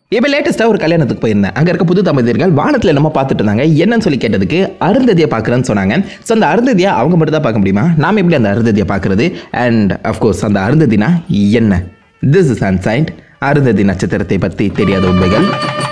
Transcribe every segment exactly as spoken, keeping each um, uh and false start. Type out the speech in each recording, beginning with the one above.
இப்போ லேட்டஸ்ட்டாக ஒரு கல்யாணத்துக்கு போயிருந்தேன். அங்கே இருக்க புது தம்பதியர்கள் வானத்தில் நம்ம பார்த்துட்டு இருந்தாங்க. என்னன்னு சொல்லி கேட்டதுக்கு அருந்ததியை பார்க்குறேன்னு சொன்னாங்க. ஸோ அந்த அருந்ததியை அவங்க மட்டும் தான் பார்க்க முடியுமா? நாம் எப்படி அந்த அருந்ததியை பார்க்குறது? அண்ட் அஃப்கோர்ஸ் அந்த அருந்ததினா என்ன? This is unsigned. அருந்ததி நட்சத்திரத்தை பற்றி தெரியாத உண்மைகள்.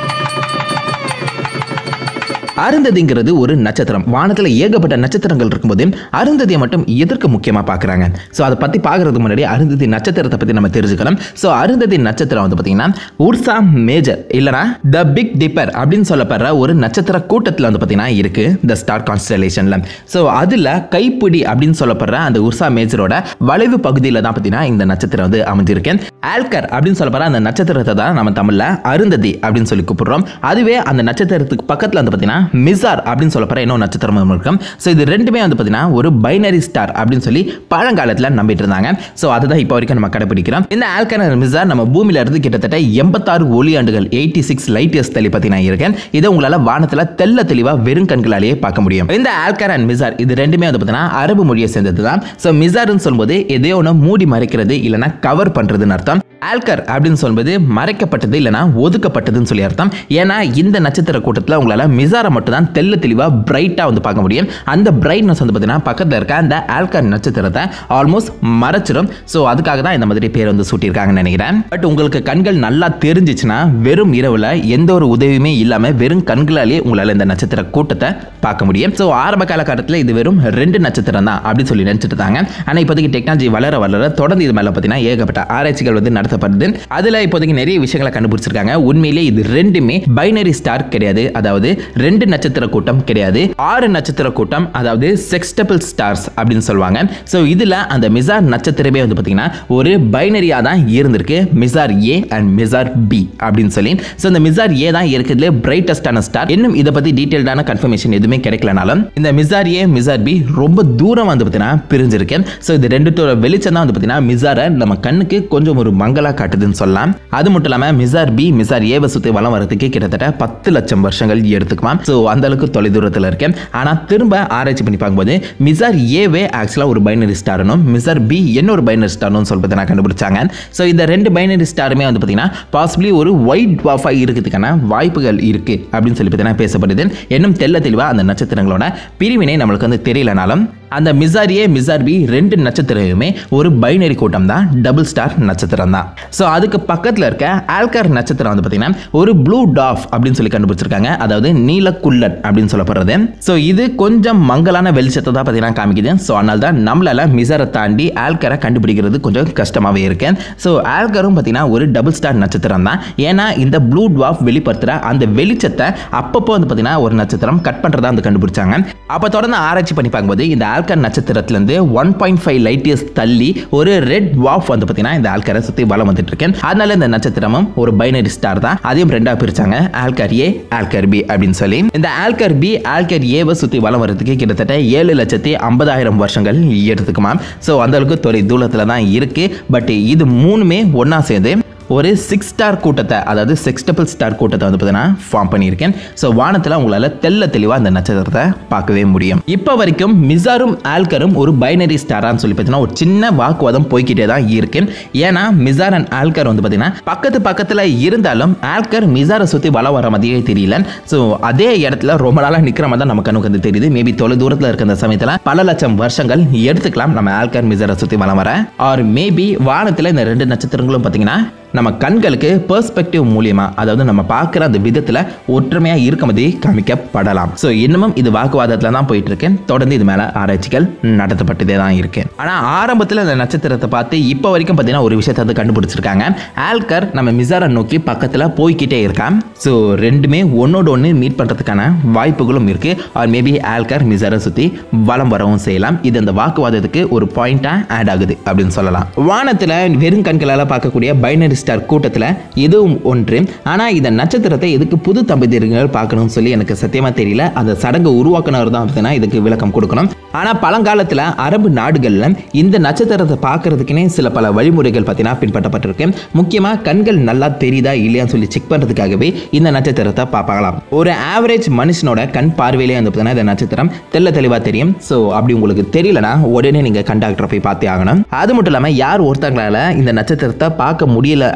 அருந்ததிங்கிறது ஒரு நட்சத்திரம். வானத்தில் ஏகப்பட்ட நட்சத்திரங்கள் இருக்கும்போது அருந்ததியை மட்டும் எதற்கு முக்கியமாக பார்க்குறாங்க? ஸோ அதை பற்றி பார்க்குறதுக்கு முன்னாடி அருந்ததி நட்சத்திரத்தை பற்றி நம்ம தெரிஞ்சுக்கணும். ஸோ அருந்ததி நட்சத்திரம் வந்து பார்த்தீங்கன்னா உர்சா மேஜர் இல்லைனா த பிக் டிப்பர் அப்படின்னு சொல்லப்படுற ஒரு நட்சத்திர கூட்டத்தில் வந்து பார்த்தீங்கன்னா இருக்குது த ஸ்டார் கான்ஸ்டலேஷனில். ஸோ அதில் கைப்பிடி அப்படின்னு சொல்லப்படுற அந்த உர்சா மேஜரோட வளைவு பகுதியில் தான் பார்த்தீங்கன்னா இந்த நட்சத்திரம் வந்து அமைஞ்சிருக்கேன். ஆல்கர் அப்படின்னு சொல்லப்படுற அந்த நட்சத்திரத்தை தான் நம்ம தமிழில் அருந்ததி அப்படின்னு சொல்லி கூப்பிடுறோம். அதுவே அந்த நட்சத்திரத்துக்கு பக்கத்தில் வந்து பார்த்தீங்கன்னா மிசார் அப்படின்னு சொல்லப்படுற இன்னொரு நட்சத்திரமும் இருக்கும். ஸோ இது ரெண்டுமே வந்து பார்த்தீங்கன்னா ஒரு பைனரி ஸ்டார் அப்படின்னு சொல்லி பழங்காலத்தில் நம்பிட்டு இருந்தாங்க. ஸோ அதுதான் இப்போ வரைக்கும் நம்ம கடைபிடிக்கிறோம். இந்த ஆல்கர் அண்ட் மிசார் நம்ம பூமியில இருந்து கிட்டத்தட்ட எண்பத்தாறு ஒளி ஆண்டுகள் எயிட்டி சிக்ஸ் லைட் இயர்ஸ் தள்ளி பார்த்தீங்கன்னா இருக்கேன். இதை உங்களால் வானத்தில் தெல்ல தெளிவாக வெறும் கண்களாலேயே பார்க்க முடியும். இந்த ஆல்கர் அண்ட் மிசார் இது ரெண்டுமே வந்து பார்த்தீங்கன்னா அரபு மொழியை சேர்ந்தது தான். ஸோ மிசார்னு சொல்லும்போது எதையோ ஒன்று மூடி மறைக்கிறது இல்லைனா கவர் பண்ணுறதுன்னு அர்த்தம். ஆல்கர் அப்படின்னு சொல்வது மறைக்கப்பட்டது இல்லைனா ஒதுக்கப்பட்டதுன்னு சொல்லி அர்த்தம். ஏன்னா இந்த நட்சத்திர கூட்டத்தில் உங்களால் மிசாரை மட்டும் தான் தெல்ல தெளிவாக பிரைட்டாக வந்து பார்க்க முடியும். அந்த பிரைட்னஸ் வந்து பார்த்தீங்கன்னா பக்கத்தில் இருக்க அந்த ஆல்கர் நட்சத்திரத்தை ஆல்மோஸ்ட் மறைச்சிடும். ஸோ அதுக்காக தான் இந்த மாதிரி பேர் வந்து சூட்டியிருக்காங்கன்னு நினைக்கிறேன். பட் உங்களுக்கு கண்கள் நல்லா தெரிஞ்சிச்சுன்னா வெறும் இரவில் எந்த ஒரு உதவியுமே இல்லாமல் வெறும் கண்களாலேயே உங்களால் இந்த நட்சத்திர கூட்டத்தை பார்க்க முடியும். ஸோ ஆரம்ப காலகட்டத்தில் இது வெறும் ரெண்டு நட்சத்திரம் தான் அப்படின்னு சொல்லி நினச்சிட்டு இருந்தாங்க. ஆனால் இப்போதைக்கு டெக்னாலஜி வளர வளர தொடர்ந்து இது மேலே பார்த்தீங்கன்னா ஏகப்பட்ட ஆராய்ச்சிகள் வந்து நடத்தப்படுது. அதில் இப்போதைக்கு நிறைய விஷயங்களை கண்டுபிடிச்சிருக்காங்க. உண்மையிலே இது ரெண்டுமே பைனரி ஸ்டார் கிடையாது, அதாவது ரெண்டு நட்சத்திர கூட்டம் கிடையாது, ஆறு நட்சத்திர கூட்டம், அதாவது செக்ஸ்டபிள் ஸ்டார்ஸ் அப்படின்னு சொல்லுவாங்க. ஸோ இதில் அந்த மிசார் நட்சத்திரமே வந்து பார்த்தீங்கன்னா ஒரு பைனரியாக தான் இருந்திருக்கு. Mizar A and Mizar B அப்படின்னு சொல்லி. ஸோ இந்த மிசார் ஏ தான் இருக்கிறதுல பிரைட்டஸ்டான ஸ்டார். இன்னும் இதை பற்றி டீட்டெயில்டான கன்ஃபர்மேஷன் எதுவுமே கிடைக்கலனாலும் இந்த மிசார் ஏ மிசார் பி ரொம்ப தூரம் வந்து பார்த்தீங்கன்னா பிரிஞ்சிருக்கேன். ஸோ இது ரெண்டுத்தோட வெளிச்சம் தான் வந்து பார்த்தீங்கன்னா மிசாரை நம்ம கண்ணுக்கு கொஞ்சம் ஒரு மங்களா காட்டுதுன்னு சொல்லலாம். அது மட்டும் இல்லாமல் மிசார் பி மிசார் ஏவை சுற்றி வளம் வரதுக்கு கிட்டத்தட்ட பத்து லட்சம் வருஷங்கள் எடுத்துக்குமா. ஸோ அந்த அளவுக்கு தொலைதூரத்தில் இருக்கேன். ஆனால் திரும்ப ஆராய்ச்சி பண்ணி பார்க்கும்போது மிசார் ஏவே ஆக்சுவலாக ஒரு பைனரி ஸ்டார்னும் மிசார் பி இன்னொரு பைனரி ஸ்டார்னு சொல்லிட்டு நான் கண்டுபிடிச்சாங்க. ஸோ இந்த ரெண்டு பைனரி ஸ்டாருமே வந்து பார்த்தீங்கன்னா பாசிபிளி ஒரு ஒயிட் ட்வார்ஃபாக இருக்கிறதுக்கான வாய்ப்புகள் இருக்கு அப்படின்னு சொல்லி பார்த்தீங்கன்னா பேசப்படுது. இன்னும் தெல்ல தெளிவாக அந்த நட்சத்திரங்களோட பிரிவினை நம்மளுக்கு வந்து தெரியலனாலும் அந்த மிசார் ஏ மிசார் பி ரெண்டு நட்சத்திரமே ஒரு பைனரி கூட்டம் தான், டபுள் ஸ்டார் நட்சத்திரம் தான். ஸோ அதுக்கு பக்கத்தில் இருக்க ஆல்கர் நட்சத்திரம் வந்து பார்த்தீங்கன்னா ஒரு ப்ளூ டாஃப் அப்படின்னு சொல்லி கண்டுபிடிச்சிருக்காங்க, அதாவது நீலக்குள்ளன் அப்படின்னு சொல்லப்படுறது. ஸோ இது கொஞ்சம் மங்கலான வெளிச்சத்தை தான் பார்த்தீங்கன்னா காமிக்குது. ஸோ அதனால தான் நம்மளால மிசாரை தாண்டி ஆல்கரை கண்டுபிடிக்கிறது கொஞ்சம் கஷ்டமாகவே இருக்கு. ஸோ ஆல்கரும் பார்த்தீங்கன்னா ஒரு டபுள் ஸ்டார் நட்சத்திரம் தான். ஏன்னா இந்த ப்ளூ டாஃப் வெளிப்படுத்துகிற அந்த வெளிச்சத்தை அப்பப்போ வந்து பார்த்தீங்கன்னா ஒரு நட்சத்திரம் கட் பண்ணுறதா வந்து கண்டுபிடிச்சாங்க. அப்போ தொடர்ந்து ஆராய்ச்சி பண்ணி பார்க்கும்போது இந்த ஆல்கர் நட்சத்திரத்திலிருந்து one point five light years தள்ளி ஒரு ரெட் ட்வார்ஃப் வந்து பார்த்தீங்கன்னா இந்த ஆல்கரை சுற்றி வலம் வந்துட்டு இருக்கேன். அதனால இந்த நட்சத்திரமும் ஒரு பைனரி ஸ்டார் தான். அதையும் ரெண்டா பிரிச்சாங்க, ஆல்கர் ஏ ஆல்கர் பி அப்படின்னு சொல்லி. இந்த ஆல்கர் பி ஆல்கர் ஏவை சுற்றி வலம் வரதுக்கு கிட்டத்தட்ட ஏழு லட்சத்தி ஐம்பதாயிரம் வருஷங்கள் எடுத்துக்குமா. ஸோ அந்த அளவுக்கு தொலை தூரத்தில் தான் இருக்கு. பட் இது மூணுமே ஒன்னா சேர்ந்து ஒரு சிக்ஸ் ஸ்டார் கூட்டத்தை, அதாவது செக்ஸ்டபிள் ஸ்டார் கூட்டத்தை வந்து பார்த்தீங்கன்னா ஃபார்ம் பண்ணியிருக்கேன். ஸோ வானத்தில் உங்களால் தெல்ல தெளிவாக அந்த நட்சத்திரத்தை பார்க்கவே முடியும். இப்போ வரைக்கும் மிசாரும் ஆல்கரும் ஒரு பைனரி ஸ்டாரான்னு சொல்லி பார்த்தீங்கன்னா ஒரு சின்ன வாக்குவாதம் போய்கிட்டே தான் இருக்கேன். ஏன்னா மிசார் அண்ட் ஆல்கர் வந்து பார்த்தீங்கன்னா பக்கத்து பக்கத்தில் இருந்தாலும் ஆல்கர் மிசாரை சுற்றி வளம் வர மாதிரியே தெரியல. ஸோ அதே இடத்துல ரொம்ப நாளாக நிற்கிற மாதிரி தான் நம்ம கண்ணுக்கு வந்து தெரியுது. மேபி தொலை தூரத்தில் இருக்க அந்த சமயத்தில் பல லட்சம் வருஷங்கள் எடுத்துக்கலாம் நம்ம ஆல்கர் மிசாரை சுற்றி வளம் வர. ஆர் மேபி வானத்தில் இந்த ரெண்டு நட்சத்திரங்களும் பார்த்தீங்கன்னா நம்ம கண்களுக்கு பெர்ஸ்பெக்டிவ் மூலியமா, அதாவது நம்ம பார்க்குற அந்த விதத்தில் ஒற்றுமையாக இருக்க மாதிரி காமிக்கப்படலாம். ஸோ இன்னமும் இது வாக்குவாதத்தில் தான் போயிட்டு இருக்கேன். தொடர்ந்து இது மேலே ஆராய்ச்சிகள் நடத்தப்பட்டதே தான் இருக்கேன். ஆனால் ஆரம்பத்தில் இந்த நட்சத்திரத்தை பார்த்து இப்போ வரைக்கும் பார்த்தீங்கன்னா ஒரு விஷயத்தை வந்து கண்டுபிடிச்சிருக்காங்க. ஆல்கர் நம்ம மிசாரை நோக்கி பக்கத்தில் போய்கிட்டே இருக்கான். ஸோ ரெண்டுமே ஒன்னோட ஒன்று மீட் பண்ணுறதுக்கான வாய்ப்புகளும் இருக்கு. ஆர் மேபி ஆல்கர் மிசாரை சுற்றி வலம் வரவும் செய்யலாம். இது அந்த வாக்குவாதத்துக்கு ஒரு பாயிண்டாக ஆட் ஆகுது அப்படின்னு சொல்லலாம். வானத்தில் வெறும் கண்களால் பார்க்கக்கூடிய பைனரி ஸ்டார் கூட்டத்தில் இதுவும் ஒன்று. ஆனால் இந்த நட்சத்திரத்தை எதுக்கு புது தம்பதியர்கள் பார்க்கணும்னு சொல்லி எனக்கு சத்தியமாக தெரியல. அந்த சடங்கு உருவாக்குனவர் தான் இதுக்கு விளக்கம் கொடுக்கணும். ஆனால் பழங்காலத்தில் அரபு நாடுகளில் இந்த நட்சத்திரத்தை பார்க்கறதுக்குனே சில பல வழிமுறைகள் பார்த்தீங்கன்னா பின்பற்றப்பட்டிருக்கு. முக்கியமாக கண்கள் நல்லா தெரியுதா இல்லையான்னு சொல்லி செக் பண்ணுறதுக்காகவே இந்த நட்சத்திரத்தை பார்ப்பாங்களாம். ஒரு ஆவரேஜ் மனுஷனோட கண் பார்வையிலே வந்து பார்த்தீங்கன்னா இந்த நட்சத்திரம் தெல்ல தெளிவாக தெரியும். ஸோ அப்படி உங்களுக்கு தெரியலனா உடனே நீங்கள் கண் டாக்டரை போய் பார்த்தே ஆகணும். அது மட்டும் இல்லாமல் யார் ஒருத்தங்களால் இந்த நட்சத்திரத்தை பார்க்க முடியல